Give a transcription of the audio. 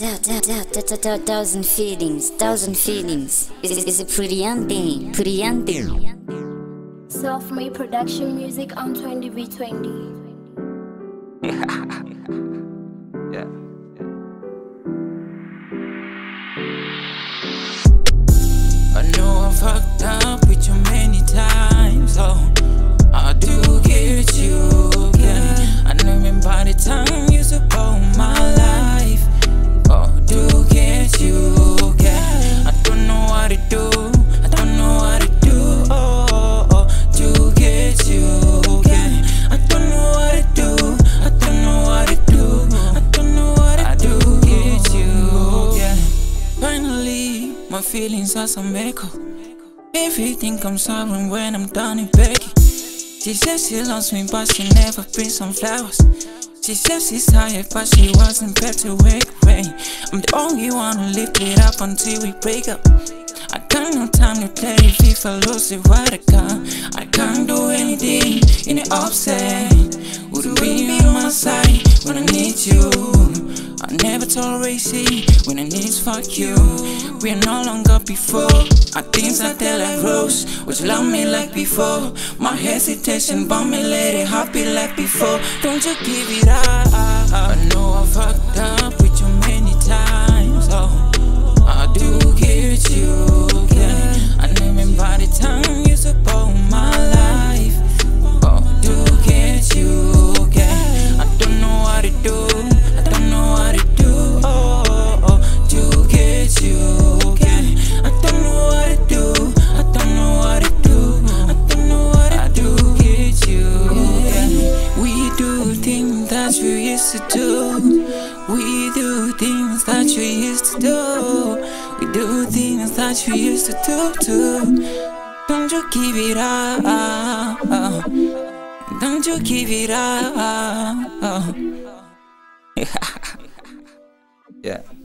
Thousand feelings. Is it brilliante? Self-made production music on 20v20. Yeah. I know I fucked up with you many times, oh, I do get you, yeah. I know by the time you support my life, oh, I do get you, yeah. I don't know what to do, I don't know what to do, oh, do get you, yeah. I don't know what to do, I don't know what to do, I don't know what I do get you, yeah. Finally, my feelings are some echo. Everything comes out when I'm done in begging. She says she loves me, but she never brings some flowers. She says she's tired, but she wasn't prepared to wake away. I'm the only one who lift it up until we break up. I got no time to play if I lose it, what I got. I can't do anything in the upset. Wouldn't be on my side when I need you. I never tolerate it when I need fuck you. We are no longer before. Our things are there like rose. Would you love me like before? My hesitation, but me let it happy like before. Don't you give it up. I know I fucked up with you many times, oh, I do get you, yeah. I know by the time you support my life, oh, I do get you, yeah. I don't know what to do, I don't know what to do, oh, do get you, yeah. I don't know what to do, I don't know what to do, I don't know what I do get you, yeah. We do things that we used to do. We do things that we used to do. We do things that we used to do too. Don't you give it up, don't you give it up. Yeah.